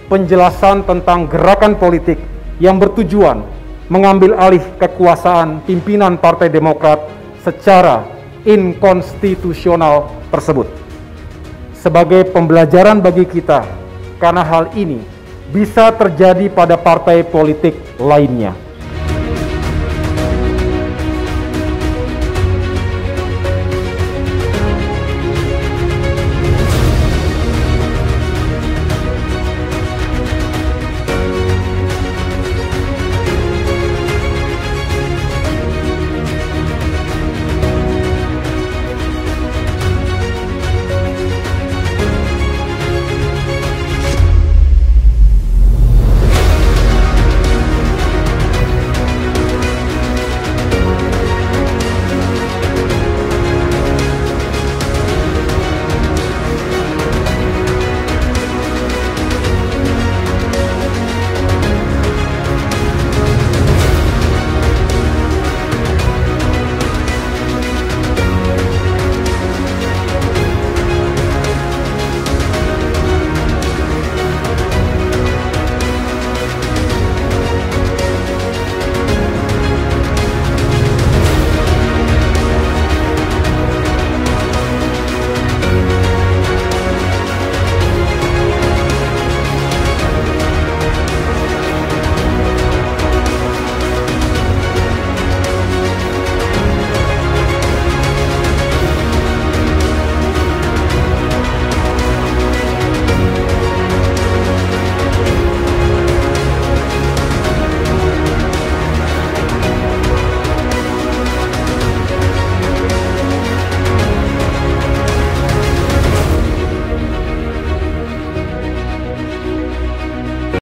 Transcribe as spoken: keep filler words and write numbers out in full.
penjelasan tentang gerakan politik yang bertujuan mengambil alih kekuasaan pimpinan Partai Demokrat secara inkonstitusional tersebut. Sebagai pembelajaran bagi kita, karena hal ini bisa terjadi pada partai politik lainnya.